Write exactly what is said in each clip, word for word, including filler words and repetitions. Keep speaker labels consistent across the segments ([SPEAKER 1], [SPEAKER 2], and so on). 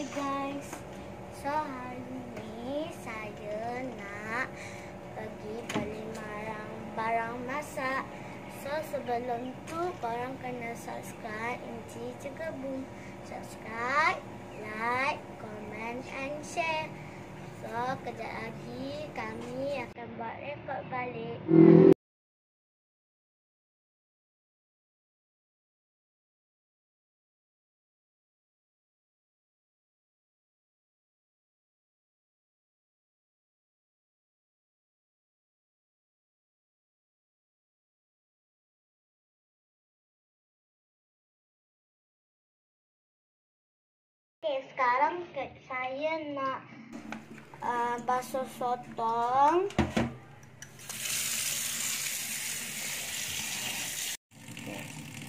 [SPEAKER 1] guys, so hari ini saya nak pergi beli barang-barang masak. So sebelum tu korang kena subscribe Inci Cekebum. Subscribe, like, comment and share. So kejap lagi kami akan buat rekod balik. Okay, sekarang saya nak uh, basuh sotong. Okay.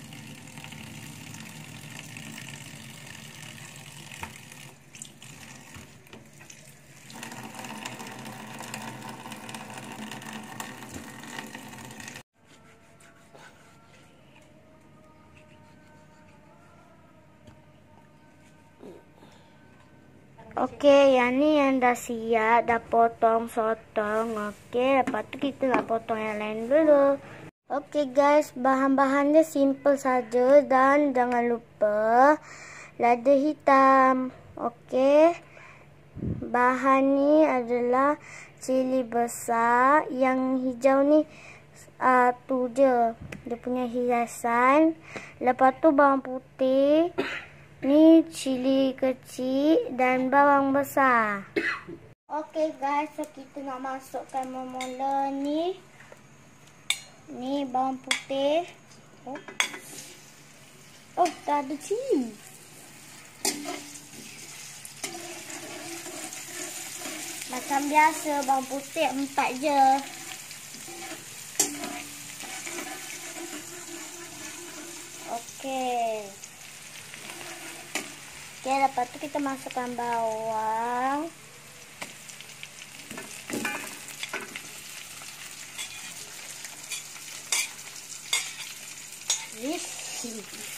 [SPEAKER 1] Okey, yang ni yang dah siap, dah potong sotong. Okey, lepas tu kita nak potong yang lain dulu. Okey guys, bahan-bahannya simple saja dan jangan lupa lada hitam. Okey. Bahan ni adalah cili besar, yang hijau ni uh, tu je. Dia punya hiasan. Lepas tu bawang putih. Ni cili kecil dan bawang besar. Okey guys, so kita nak masukkan mula ni. Ni bawang putih. Oh, oh tak ada cili. Macam biasa bawang putih empat je. Okey. Okey, lepas tu kita masukkan bawang. Risih.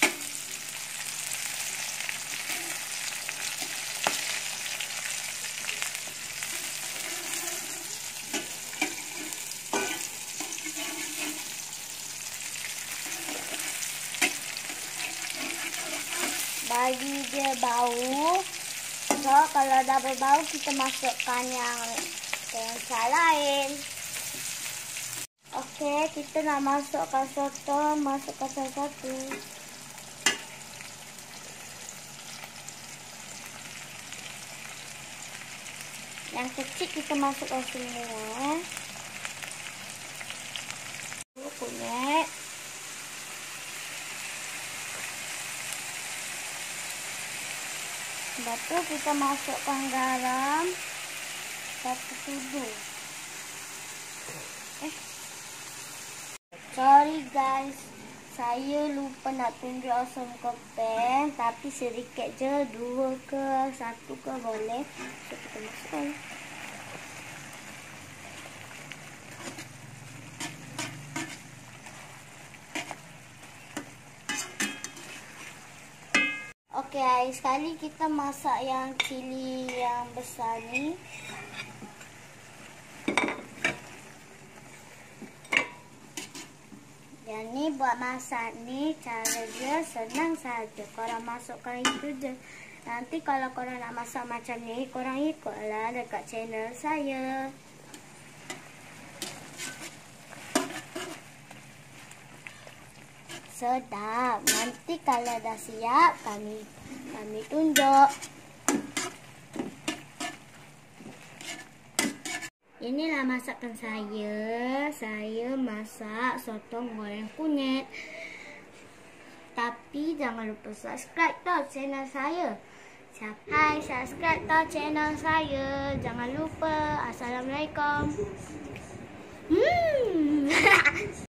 [SPEAKER 1] Bagi dia bau. So kalau dah berbau kita masukkan yang yang lain. Okey, kita nak masukkan soto, masukkan satu-satu. Yang kecil kita masukkan semua. Kunyit. Lepas tu kita masukkan garam satu sudu. Eh, sorry guys, saya lupa nak tunjuk asam kepen, tapi sedikit je, dua ke satu ke boleh. So kita masukkan. Okey, sekali kita masak yang cili yang besar ni. Yang ni buat masak ni, cara dia senang saja. Korang masukkan itu je. Nanti kalau korang nak masak macam ni, korang ikutlah dekat channel saya. Sedap. Nanti kalau dah siap, kami kami tunjuk. Inilah masakan saya. Saya masak sotong goreng kunyit. Tapi jangan lupa subscribe tau channel saya. Hai, subscribe tau channel saya. Jangan lupa. Assalamualaikum. Hmm.